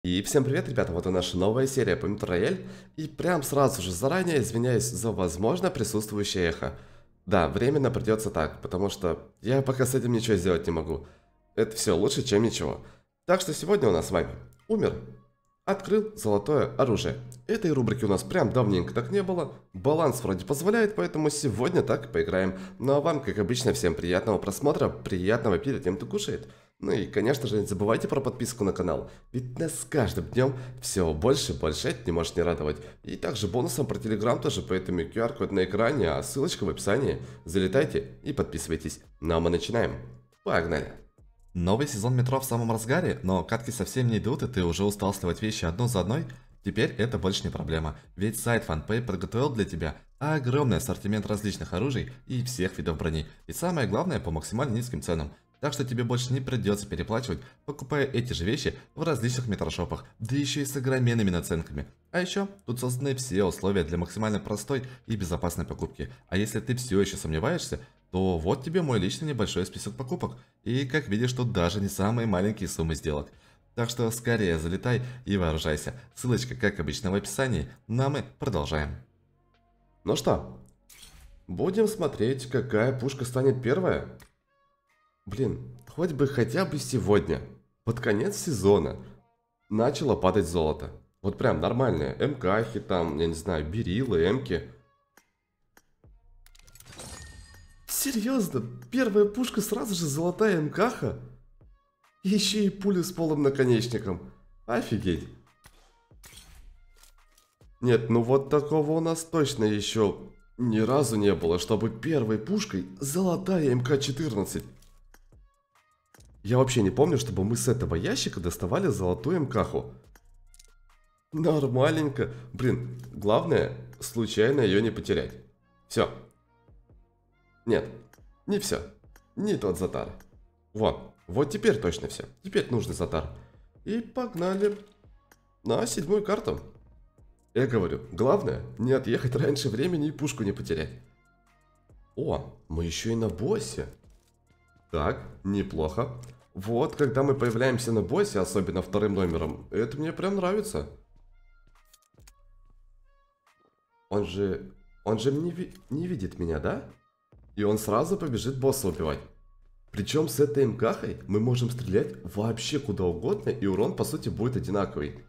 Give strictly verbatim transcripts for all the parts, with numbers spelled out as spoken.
И всем привет, ребята, вот и наша новая серия по Метро Рояль. И прям сразу же заранее извиняюсь за возможно присутствующее эхо. Да, временно придется так, потому что я пока с этим ничего сделать не могу. Это все лучше, чем ничего. Так что сегодня у нас с вами умер, открыл золотое оружие. Этой рубрики у нас прям давненько так не было. Баланс вроде позволяет, поэтому сегодня так и поиграем. Ну а вам, как обычно, всем приятного просмотра, приятного перед тем, кто кушает. Ну и, конечно же, не забывайте про подписку на канал, ведь нас с каждым днем все больше и больше, это не может не радовать. И также бонусом про Телеграм тоже, поэтому ку ар-код на экране, а ссылочка в описании. Залетайте и подписывайтесь. Ну а мы начинаем. Погнали! Новый сезон метро в самом разгаре, но катки совсем не идут, и ты уже устал сливать вещи одну за одной? Теперь это больше не проблема, ведь сайт FunPay подготовил для тебя огромный ассортимент различных оружий и всех видов брони, и самое главное, по максимально низким ценам. Так что тебе больше не придется переплачивать, покупая эти же вещи в различных метрошопах, да еще и с огроменными наценками. А еще тут созданы все условия для максимально простой и безопасной покупки. А если ты все еще сомневаешься, то вот тебе мой личный небольшой список покупок. И как видишь, тут даже не самые маленькие суммы сделок. Так что скорее залетай и вооружайся. Ссылочка, как обычно, в описании. Ну а мы продолжаем. Ну что, будем смотреть, какая пушка станет первая. Блин, хоть бы хотя бы сегодня, под конец сезона, начало падать золото. Вот прям нормальные. МКхи там, я не знаю, берилы, эмки. Серьезно? Первая пушка сразу же золотая МКха? Еще и пуля с полым наконечником. Офигеть. Нет, ну вот такого у нас точно еще ни разу не было, чтобы первой пушкой золотая эм ка четырнадцать. Я вообще не помню, чтобы мы с этого ящика доставали золотую МКху. Нормаленько. Блин, главное, случайно ее не потерять. Все. Нет, не все. Не тот затар. Вот, вот теперь точно все. Теперь нужный затар. И погнали на седьмую карту. Я говорю, главное, не отъехать раньше времени и пушку не потерять. О, мы еще и на боссе. Так, неплохо. Вот, когда мы появляемся на боссе, особенно вторым номером, это мне прям нравится. Он же... Он же не, ви... не видит меня, да? И он сразу побежит босса убивать. Причем с этой МКхой мы можем стрелять вообще куда угодно, и урон по сути будет одинаковый.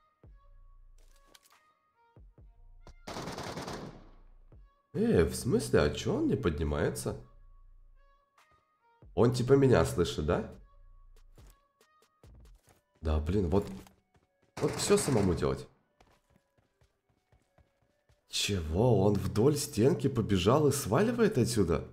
Э, в смысле, а чё он не поднимается? Он типа меня слышит, да? Да, блин, вот... Вот все самому делать. Чего? Он вдоль стенки побежал и сваливает отсюда?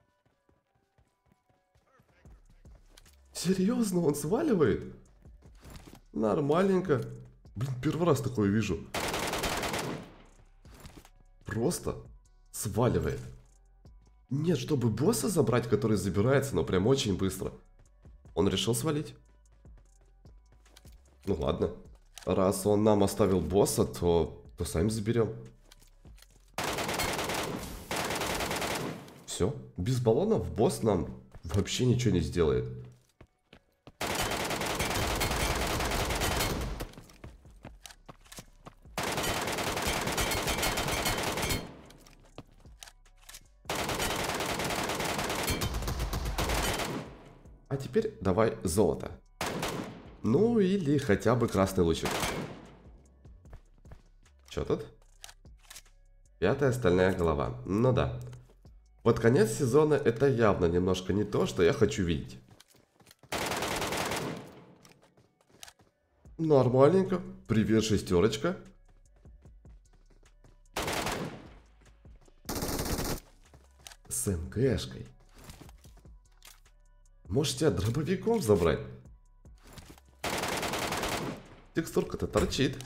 Серьезно, он сваливает? Нормальненько. Блин, первый раз такое вижу. Просто сваливает. Нет, чтобы босса забрать, который забирается, но прям очень быстро. Он решил свалить. Ну ладно. Раз он нам оставил босса, то, то сами заберем. Все. Без баллонов босс нам вообще ничего не сделает. А теперь давай золото. Ну или хотя бы красный лучик. Что тут? Пятая стальная голова. Ну да. Под конец сезона это явно немножко не то, что я хочу видеть. Нормальненько. Привет, шестерочка. С МКшкой. Может тебя дробовиком забрать? Текстурка-то торчит.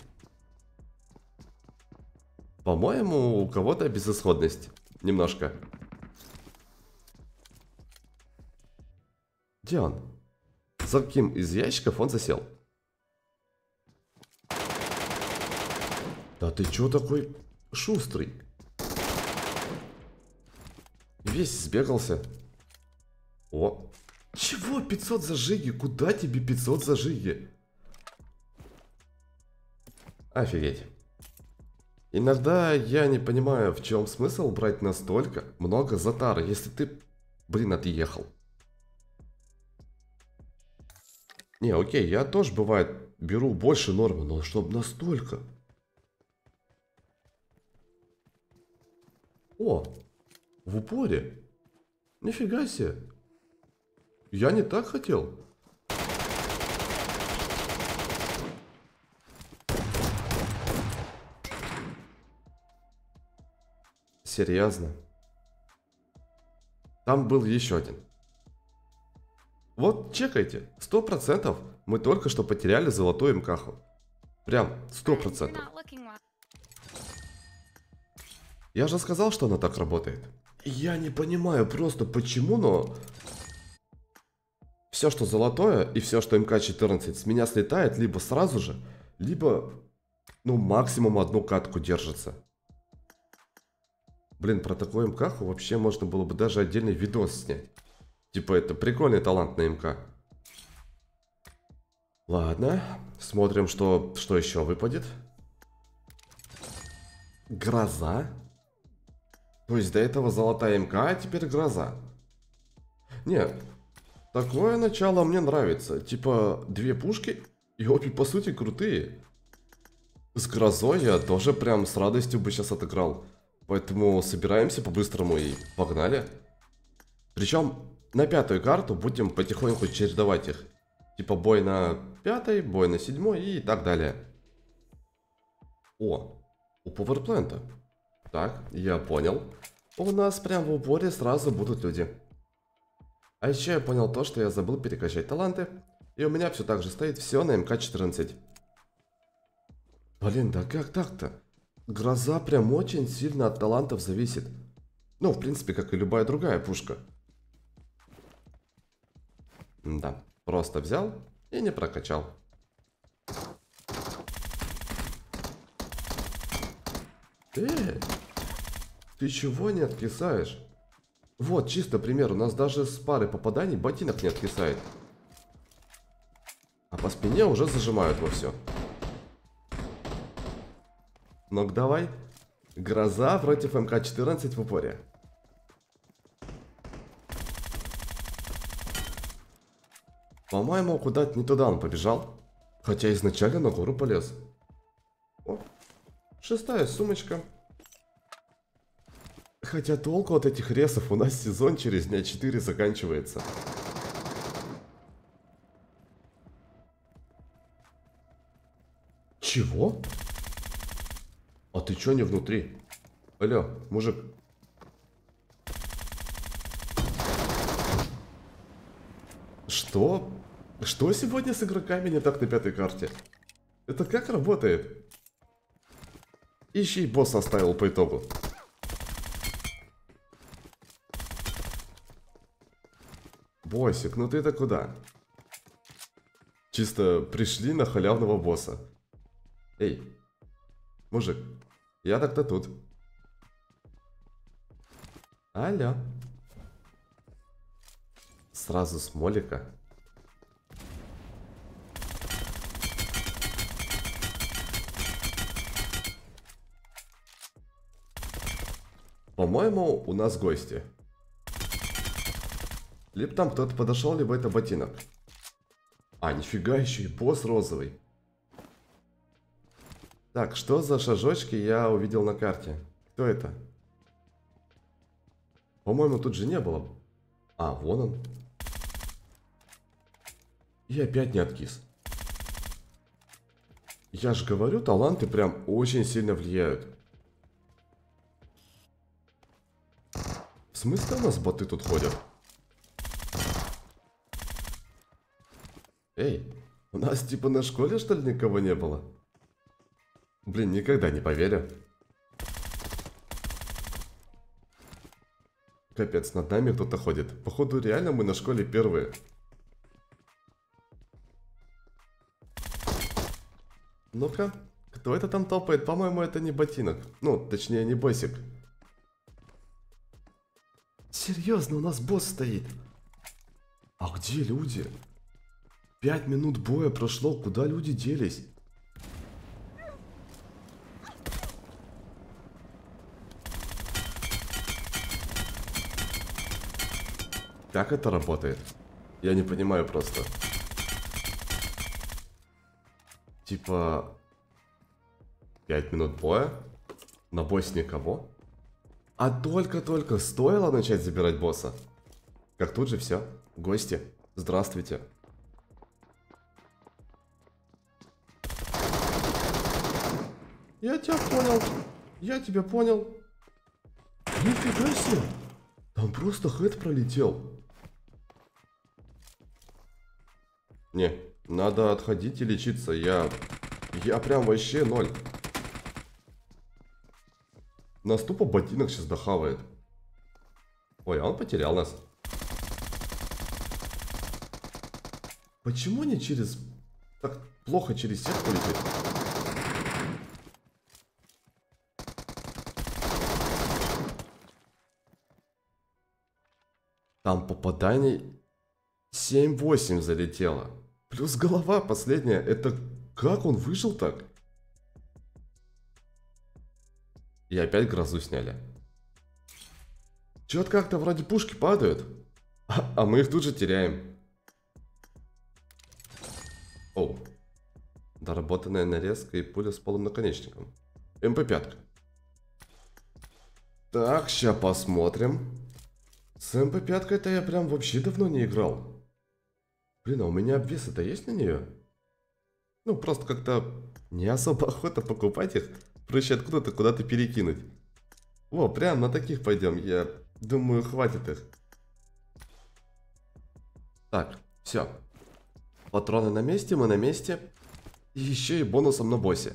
По-моему, у кого-то безысходность. Немножко. Где он? За каким из ящиков он засел? Да ты чё такой шустрый? Весь сбегался. О. Чего пятьсот зажиги? Куда тебе пятьсот зажиги? Офигеть. Иногда я не понимаю, в чем смысл брать настолько много затары, если ты, блин, отъехал. Не, окей, я тоже, бывает, беру больше нормы, но чтобы настолько. О, в упоре. Нифига себе. Я не так хотел. Серьезно. Там был еще один. Вот, чекайте. Сто процентов мы только что потеряли золотую мкаху. Прям, сто процентов. Я же сказал, что она так работает. Я не понимаю просто почему, но... Все, что золотое и все, что эм ка четырнадцать с меня слетает либо сразу же, либо, ну, максимум одну катку держится. Блин, про такую мкаху вообще можно было бы даже отдельный видос снять. Типа, это прикольный талант на эм ка. Ладно, смотрим, что, что еще выпадет. Гроза? То есть до этого золотая эм ка, а теперь гроза. Нет, такое начало мне нравится. Типа, две пушки, и обе по сути крутые. С грозой я тоже прям с радостью бы сейчас отыграл. Поэтому собираемся по-быстрому и погнали. Причем на пятую карту будем потихоньку чередовать их. Типа бой на пятой, бой на седьмой и так далее. О, у пауэрплента. Так, я понял. У нас прям в упоре сразу будут люди. А еще я понял то, что я забыл перекачать таланты. И у меня все так же стоит все на эм ка четырнадцать. Блин, да как так-то? Гроза прям очень сильно от талантов зависит. Ну, в принципе, как и любая другая пушка. Да, просто взял и не прокачал. Эй, ты чего не откисаешь? Вот, чисто пример, у нас даже с пары попаданий ботинок не откисает. А по спине уже зажимают во все. Ну-ка давай. Гроза против эм ка четырнадцать в упоре. По-моему, куда-то не туда он побежал. Хотя изначально на гору полез. О, шестая сумочка. Хотя толку от этих ресов, у нас сезон через дня четыре заканчивается. Чего? А ты чё не внутри? Алло, мужик. Что? Что сегодня с игроками не так на пятой карте? Это как работает? Ищи, босс оставил по итогу. Боссик, ну ты-то куда? Чисто пришли на халявного босса. Эй, мужик, я так-то тут. Алло. Сразу с молика. По-моему, у нас гости. Либо там кто-то подошел, либо это ботинок. А, нифига, еще и босс розовый. Так, что за шажочки я увидел на карте? Кто это? По-моему, тут же не было. А, вон он. И опять не откис. Я же говорю, таланты прям очень сильно влияют. В смысле у нас боты тут ходят? Эй, у нас типа на школе, что ли, никого не было? Блин, никогда не поверю. Капец, над нами кто-то ходит. Походу, реально мы на школе первые. Ну-ка, кто это там топает? По-моему, это не ботинок. Ну, точнее, не боссик. Серьезно, у нас босс стоит. А где люди? Пять минут боя прошло, куда люди делись? Как это работает? Я не понимаю просто. Типа... пять минут боя? На боссе никого? А только-только стоило начать забирать босса. Как тут же все. Гости, здравствуйте. Я тебя понял. Я тебя понял. Нифига себе. Там просто хэт пролетел. Не, надо отходить и лечиться. Я... Я прям вообще ноль. Нас тупо ботинок сейчас дохавает. Ой, а он потерял нас. Почему не через... Так плохо через сетку летит? Там попаданий семь-восемь залетело. Плюс голова последняя. Это как он выжил так? И опять грозу сняли. Чё-то как-то вроде пушки падают. А, а мы их тут же теряем. О. Доработанная нарезка и пуля с полым наконечником. эм пэ пять. Так, ща посмотрим. С эм пэ пять-то я прям вообще давно не играл. Блин, а у меня обвесы-то есть на нее? Ну, просто как-то не особо охота покупать их. Проще откуда-то куда-то перекинуть. Во, прям на таких пойдем. Я думаю, хватит их. Так, все. Патроны на месте, мы на месте. И еще и бонусом на боссе.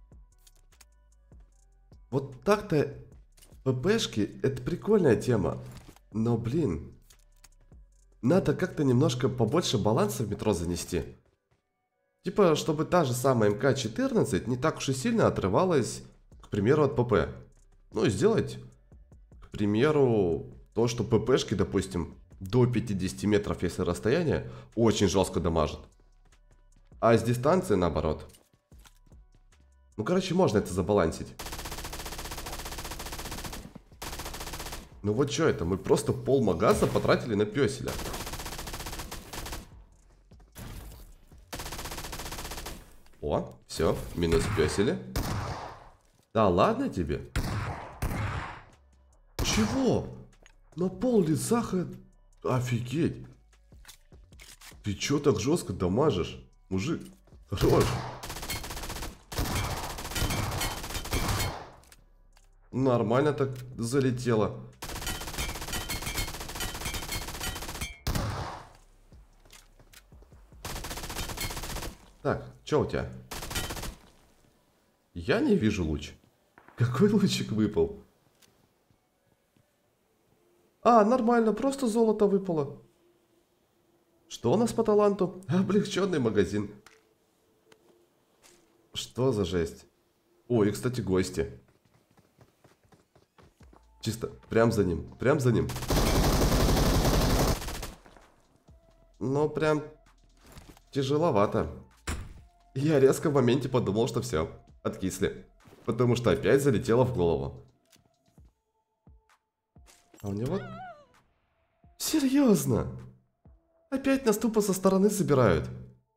Вот так-то ППшки это прикольная тема. Но, блин, надо как-то немножко побольше баланса в метро занести. Типа, чтобы та же самая эм ка четырнадцать не так уж и сильно отрывалась, к примеру, от ПП. Ну и сделать, к примеру, то, что ППшки, допустим, до пятидесяти метров, если расстояние, очень жестко дамажит. А с дистанции наоборот. Ну, короче, можно это забалансить. Ну вот что это, мы просто пол магаза потратили на пёселя. О, все, минус пёсели. Да ладно тебе. Чего? На пол лица хэд... Офигеть. Ты чё так жестко дамажишь? Мужик, хорош. Нормально так залетело. Так, что у тебя? Я не вижу луч. Какой лучик выпал? А, нормально, просто золото выпало. Что у нас по таланту? Облегченный магазин. Что за жесть? Ой, и, кстати, гости. Чисто, прям за ним, прям за ним. Ну, прям тяжеловато. Я резко в моменте подумал, что все, откисли. Потому что опять залетело в голову. А у него... Серьезно? Опять нас тупо со стороны собирают.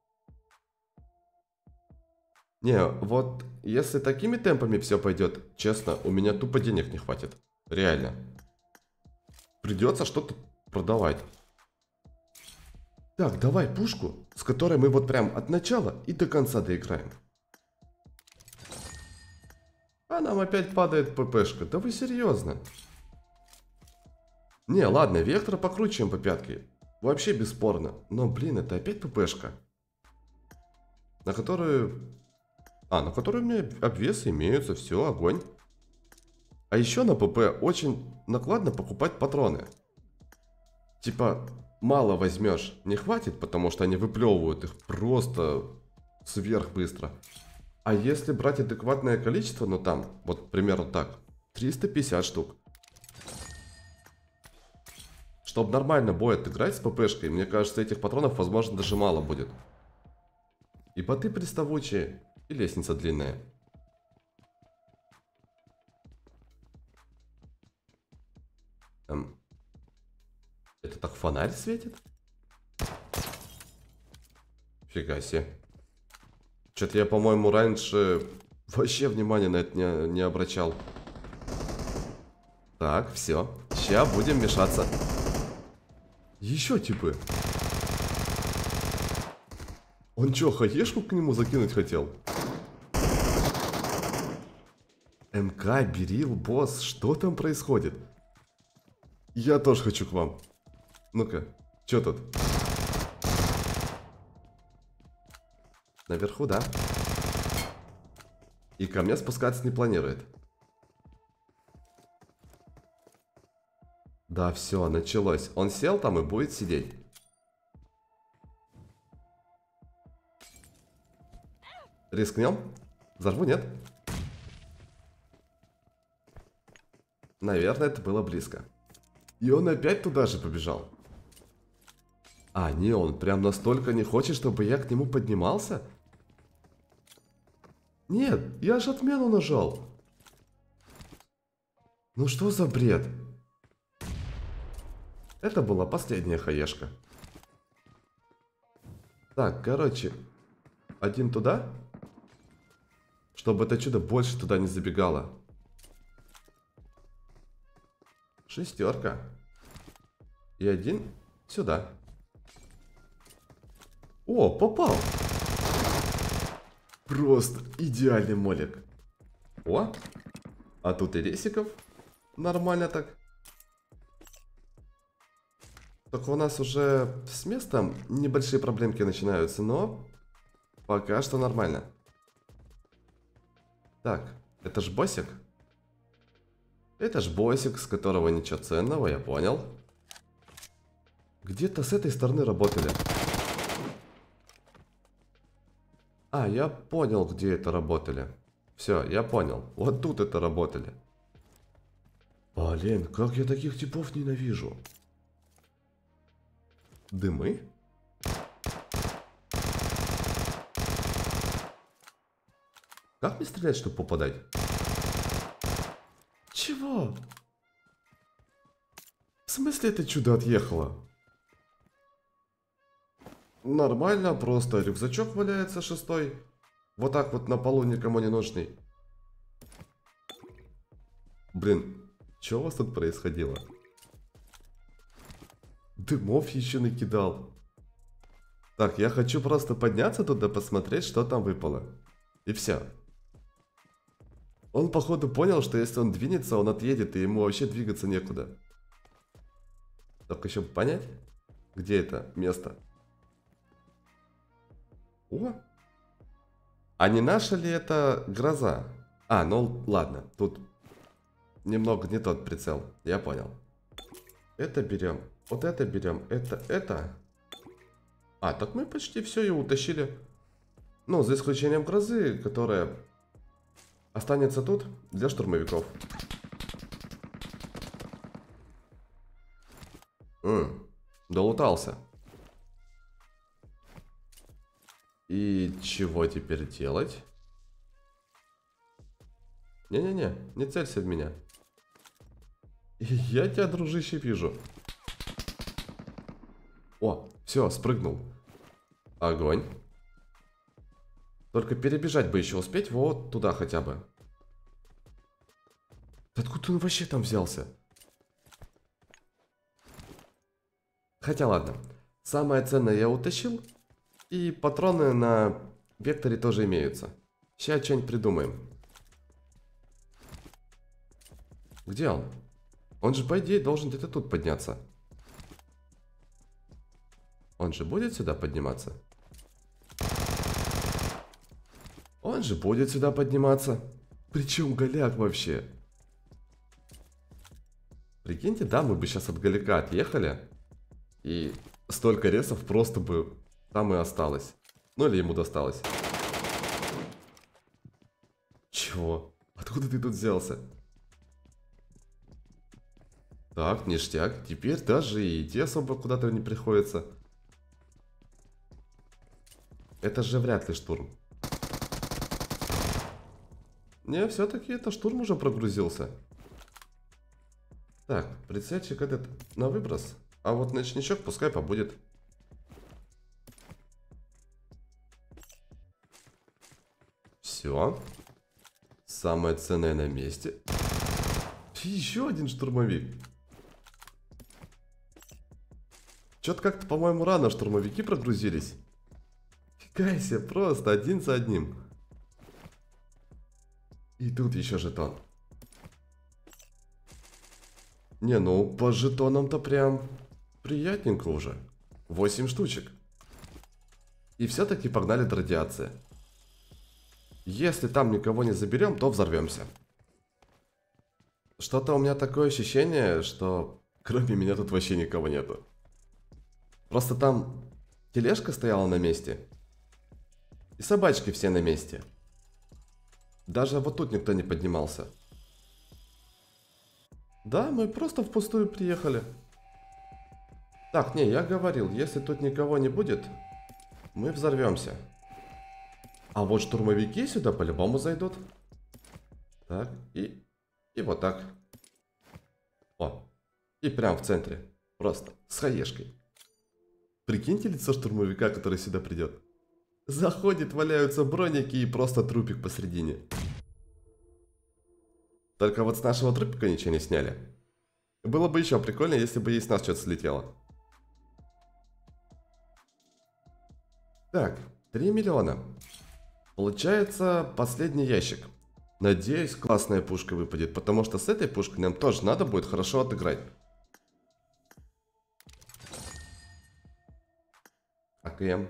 Не, вот если такими темпами все пойдет, честно, у меня тупо денег не хватит. Реально. Придется что-то продавать. Так, давай пушку, с которой мы вот прям от начала и до конца доиграем. А нам опять падает ППшка. Да вы серьезно? Не, ладно, вектор покруче, чем по пятке. Вообще бесспорно. Но, блин, это опять ППшка. На которую... А, на которую у меня обвесы имеются. Все, огонь. А еще на ПП очень накладно покупать патроны. Типа, мало возьмешь, не хватит, потому что они выплевывают их просто сверх быстро. А если брать адекватное количество, ну там, вот, к примеру, так, триста пятьдесят штук. Чтобы нормально бой отыграть с ППшкой, мне кажется, этих патронов, возможно, даже мало будет. И боты приставучие, и лестница длинная. Там. Это так фонарь светит? Фига себе. Что-то я, по-моему, раньше вообще внимания на это не, не обращал. Так, все. Сейчас будем мешаться. Еще типы. Он что, хаешку к нему закинуть хотел? МК, Берил, босс, что там происходит? Я тоже хочу к вам. Ну-ка, что тут? Наверху, да? И ко мне спускаться не планирует. Да, все, началось. Он сел там и будет сидеть. Рискнем? Взорву, нет? Наверное, это было близко. И он опять туда же побежал. А, не, он прям настолько не хочет, чтобы я к нему поднимался? Нет, я же отмену нажал. Ну что за бред? Это была последняя хаешка. Так, короче. Один туда. Чтобы это чудо больше туда не забегало. Шестерка. И один сюда. О, попал. Просто идеальный молик. О, а тут и ресиков. Нормально так. Только у нас уже с местом небольшие проблемки начинаются, но пока что нормально. Так, это ж боссик. Это ж боссик, с которого ничего ценного, я понял. Где-то с этой стороны работали. А, я понял, где это работали. Все, я понял. Вот тут это работали. Блин, как я таких типов ненавижу. Дымы? Как мне стрелять, чтобы попадать? Чего? В смысле это чудо отъехало? Нормально, просто рюкзачок валяется шестой. Вот так вот на полу, никому не нужный. Блин, что у вас тут происходило? Дымов еще накидал. Так, я хочу просто подняться туда, посмотреть, что там выпало. И все. Он, походу, понял, что если он двинется, он отъедет, и ему вообще двигаться некуда. Только еще понять, где это место. О! А не наша ли это гроза? А, ну ладно, тут немного не тот прицел, я понял. Это берем, вот это берем, это, это. А, так мы почти все и утащили. Ну, за исключением грозы, которая останется тут для штурмовиков. М, долутался. И чего теперь делать? Не-не-не, не целься в меня. Я тебя, дружище, вижу. О, все, спрыгнул. Огонь. Только перебежать бы еще успеть вот туда хотя бы. Откуда он вообще там взялся? Хотя ладно. Самое ценное я утащил. И патроны на векторе тоже имеются. Сейчас что-нибудь придумаем. Где он? Он же, по идее, должен где-то тут подняться. Он же будет сюда подниматься? Он же будет сюда подниматься. Причем голяк вообще. Прикиньте, да, мы бы сейчас от голяка отъехали. И столько ресов просто бы там и осталось. Ну или ему досталось. Чего? Откуда ты тут взялся? Так, ништяк. Теперь даже и идти особо куда-то не приходится. Это же вряд ли штурм. Не, все-таки это штурм уже прогрузился. Так, прицельчик этот на выброс. А вот ночничок пускай побудет. Все. Самое ценное на месте. Еще один штурмовик. Что-то как-то, по-моему, рано штурмовики прогрузились. Фига себе, просто один за одним. И тут еще жетон. Не, ну по жетонам-то прям приятненько уже. восемь штучек. И все-таки погнали до радиации. Если там никого не заберем, то взорвемся. Что-то у меня такое ощущение, что кроме меня тут вообще никого нету. Просто там тележка стояла на месте. И собачки все на месте. Даже вот тут никто не поднимался. Да, мы просто впустую приехали. Так, не, я говорил, если тут никого не будет, мы взорвемся. А вот штурмовики сюда по-любому зайдут. Так, и... И вот так. О, и прям в центре. Просто с хаешкой. Прикиньте лицо штурмовика, который сюда придет. Заходит, валяются броники и просто трупик посередине. Только вот с нашего трупика ничего не сняли. Было бы еще прикольно, если бы и с нас что-то слетело. Так, три миллиона. Получается последний ящик. Надеюсь, классная пушка выпадет, потому что с этой пушкой нам тоже надо будет хорошо отыграть. АКМ.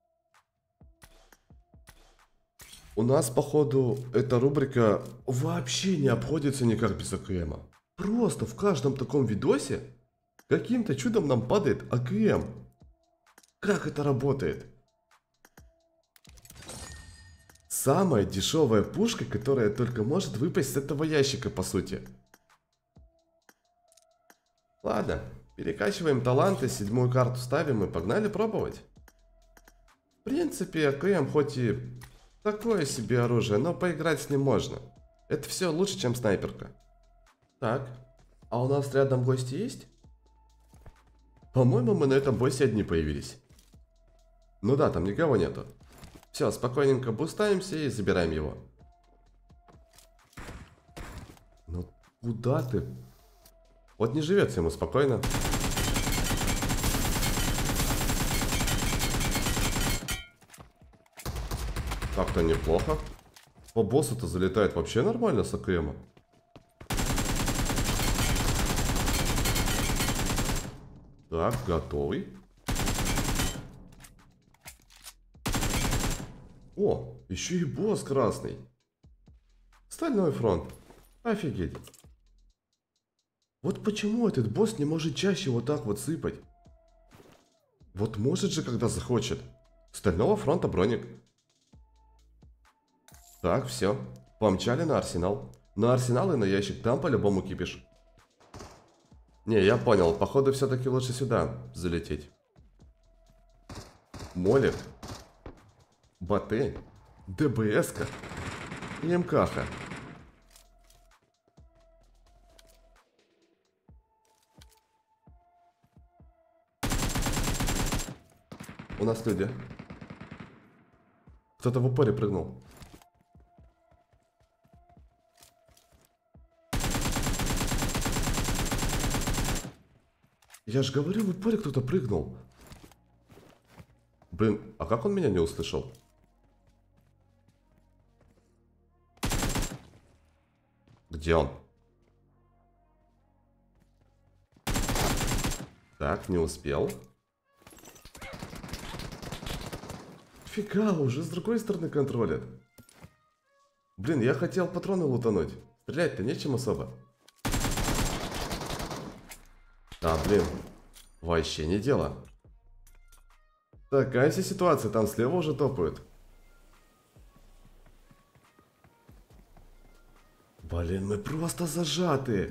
У нас, походу, эта рубрика вообще не обходится никак без АКМа. Просто в каждом таком видосе каким-то чудом нам падает АКМ. Как это работает? Самая дешевая пушка, которая только может выпасть с этого ящика, по сути. Ладно, перекачиваем таланты, седьмую карту ставим и погнали пробовать. В принципе, АКМ хоть и такое себе оружие, но поиграть с ним можно. Это все лучше, чем снайперка. Так, а у нас рядом гости есть? По-моему, мы на этом боссе одни появились. Ну да, там никого нету. Все, спокойненько бустаемся и забираем его. Ну куда ты? Вот не живется ему спокойно. Так-то неплохо. По боссу-то залетает вообще нормально с АКМа. Так, готовый. О, еще и босс красный. Стальной фронт. Офигеть. Вот почему этот босс не может чаще вот так вот сыпать? Вот может же, когда захочет. Стального фронта броник. Так, все. Помчали на арсенал. На арсенал и на ящик. Там по-любому кипиш. Не, я понял. Походу, все-таки лучше сюда залететь. Молик. Боты. ДБС-ка. И МК-ха. У нас люди. Кто-то в упоре прыгнул. Я же говорю, в упоре кто-то прыгнул. Блин, а как он меня не услышал? Где он? Так, не успел. Фига, уже с другой стороны контролят. Блин, я хотел патроны лутануть. Стрелять-то нечем особо. Да, блин. Вообще не дело. Такая себе ситуация, там слева уже топают. Блин, мы просто зажаты.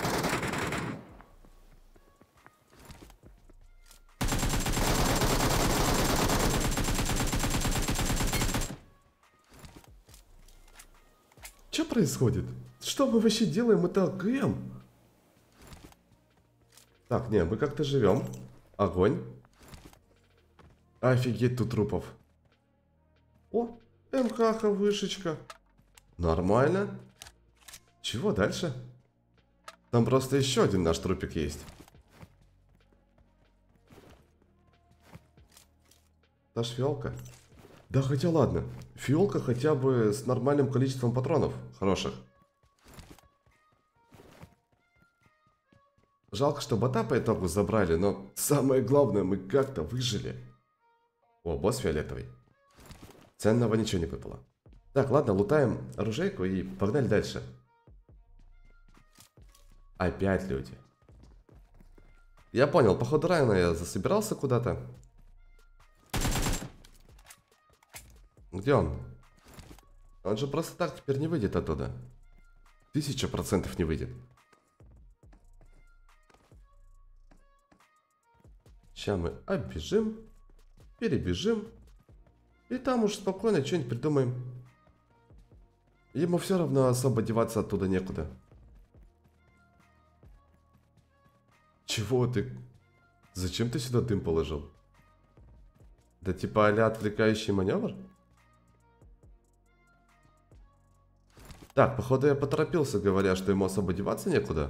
Что происходит? Что мы вообще делаем? Это АКМ. Так, не, мы как-то живем. Огонь. Офигеть, тут трупов. О, МХХ, вышечка. Нормально. Чего дальше? Там просто еще один наш трупик есть. Та ж фиолка. Да хотя ладно. Фиолка хотя бы с нормальным количеством патронов хороших. Жалко, что бота по итогу забрали, но самое главное, мы как-то выжили. О, босс фиолетовый. Ценного ничего не выпало. Так, ладно, лутаем оружейку и погнали дальше. Опять люди. Я понял, походу рано я засобирался куда-то. Где он? Он же просто так теперь не выйдет оттуда. Тысяча процентов не выйдет. Сейчас мы оббежим, перебежим. И там уж спокойно что-нибудь придумаем. Ему все равно особо деваться оттуда некуда. Чего ты? Зачем ты сюда дым положил? Да типа а-ля отвлекающий маневр? Так, походу я поторопился, говоря, что ему особо деваться некуда.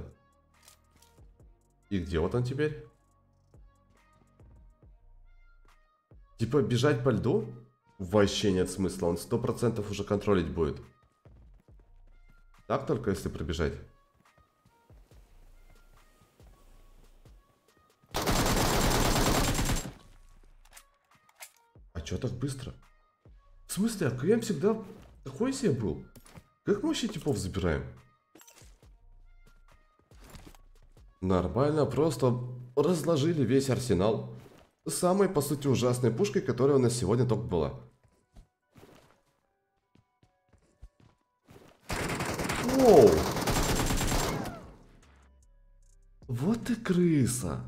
И где вот он теперь? Типа бежать по льду? Вообще нет смысла, он сто процентов уже контролить будет. Так только если пробежать. А чё так быстро? В смысле, а КМ всегда такой себе был? Как мы вообще типов забираем? Нормально, просто разложили весь арсенал. Самой, по сути, ужасной пушкой, которая у нас сегодня только была. Воу! Вот и крыса.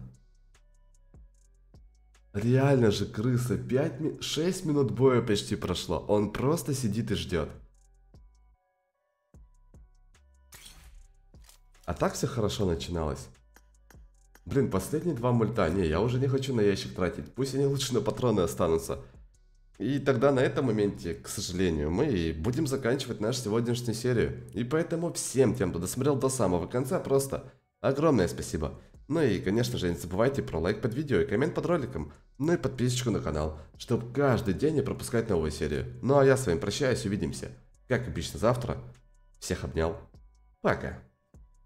Реально же крыса. пять ми... шесть минут боя почти прошло. Он просто сидит и ждет. А так все хорошо начиналось. Блин, последние два мульта. Не, я уже не хочу на ящик тратить. Пусть они лучше на патроны останутся. И тогда на этом моменте, к сожалению, мы будем заканчивать нашу сегодняшнюю серию. И поэтому всем тем, кто досмотрел до самого конца, просто огромное спасибо. Ну и, конечно же, не забывайте про лайк под видео и коммент под роликом. Ну и подписочку на канал, чтобы каждый день не пропускать новую серию. Ну а я с вами прощаюсь, увидимся. Как обычно завтра. Всех обнял. Пока.